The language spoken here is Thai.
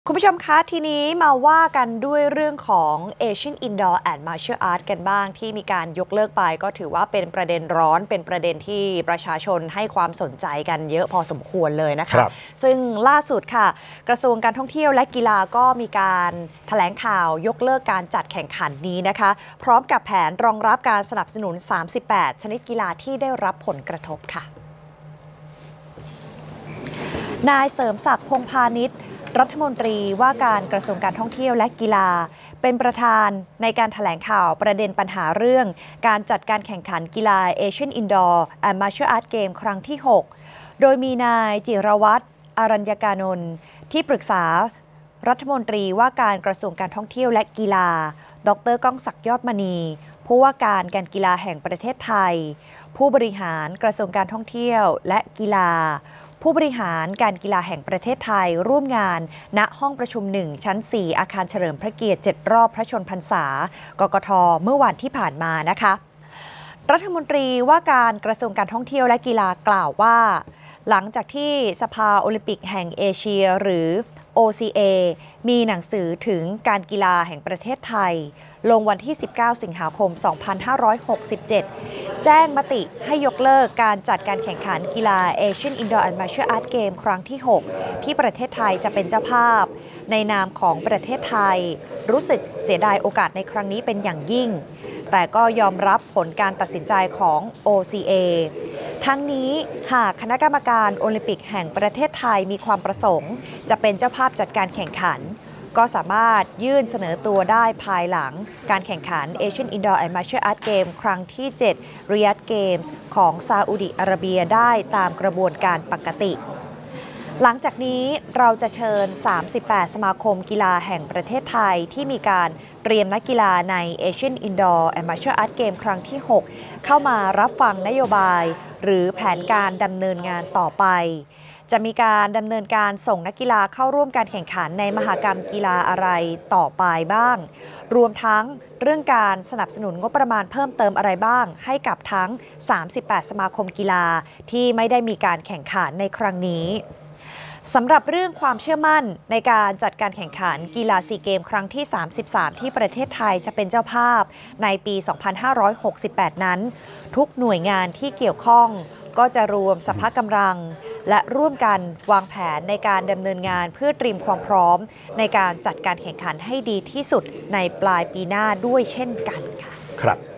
คุณผู้ชมคะทีนี้มาว่ากันด้วยเรื่องของ Asian Indoor and Martial Arts กันบ้างที่มีการยกเลิกไปก็ถือว่าเป็นประเด็นร้อนเป็นประเด็นที่ประชาชนให้ความสนใจกันเยอะพอสมควรเลยนะคะซึ่งล่าสุดค่ะกระทรวงการท่องเที่ยวและกีฬาก็มีการแถลงข่าวยกเลิกการจัดแข่งขันนี้นะคะพร้อมกับแผนรองรับการสนับสนุน38ชนิดกีฬาที่ได้รับผลกระทบค่ะนายเสริมศักดิ์พงษ์พาณิชย์รัฐมนตรีว่าการกระทรวงการท่องเที่ยวและกีฬาเป็นประธานในการแถลงข่าวประเด็นปัญหาเรื่องการจัดการแข่งขันกีฬา Asian Indoor and Martial Arts Game ครั้งที่ 6 โดยมีนายจิรวัตรอรัญญกานนท์ที่ปรึกษารัฐมนตรีว่าการกระทรวงการท่องเที่ยวและกีฬาดร.ก้องศักดิ์ยอดมณีผู้ว่าการการกีฬาแห่งประเทศไทยผู้บริหารกระทรวงการท่องเที่ยวและกีฬาผู้บริหารการกีฬาแห่งประเทศไทยร่วมงานณห้องประชุม 1 ชั้น 4 อาคารเฉลิมพระเกียรติ 7 รอบพระชนพรรษากกท.เมื่อวันที่ผ่านมานะคะรัฐมนตรีว่าการกระทรวงการท่องเที่ยวและกีฬากล่าวว่าหลังจากที่สภาโอลิมปิกแห่งเอเชียหรือ OCA มีหนังสือถึงการกีฬาแห่งประเทศไทยลงวันที่ 19 สิงหาคม 2567 แจ้งมติให้ยกเลิกการจัดการแข่งขันกีฬา Asian Indoor and Martial Arts Game ครั้งที่ 6 ที่ประเทศไทยจะเป็นเจ้าภาพในนามของประเทศไทยรู้สึกเสียดายโอกาสในครั้งนี้เป็นอย่างยิ่งแต่ก็ยอมรับผลการตัดสินใจของ OCA ทั้งนี้หากคณะกรรมการโอลิมปิกแห่งประเทศไทยมีความประสงค์จะเป็นเจ้าภาพจัดการแข่งขันก็สามารถยื่นเสนอตัวได้ภายหลังการแข่งขัน Asian Indoor and Martial Arts Game ครั้งที่ 7 Riyadh Games ของซาอุดิอาระเบียได้ตามกระบวนการปกติหลังจากนี้เราจะเชิญ 38 สมาคมกีฬาแห่งประเทศไทยที่มีการเตรียมนักกีฬาใน Asian Indoor and Martial Arts Game ครั้งที่ 6 เข้ามารับฟังนโยบายหรือแผนการดำเนินงานต่อไปจะมีการดำเนินการส่งนักกีฬาเข้าร่วมการแข่งขันในมหกรรมกีฬาอะไรต่อไปบ้างรวมทั้งเรื่องการสนับสนุนงบประมาณเพิ่มเติมอะไรบ้างให้กับทั้ง 38 สมาคมกีฬาที่ไม่ได้มีการแข่งขันในครั้งนี้สำหรับเรื่องความเชื่อมั่นในการจัดการแข่งขันกีฬาซีเกมครั้งที่ 33 ที่ประเทศไทยจะเป็นเจ้าภาพในปี 2568 นั้นทุกหน่วยงานที่เกี่ยวข้องก็จะรวมสรรพกำลังและร่วมกันวางแผนในการดำเนินงานเพื่อเตรียมความพร้อมในการจัดการแข่งขันให้ดีที่สุดในปลายปีหน้าด้วยเช่นกันค่ะครับ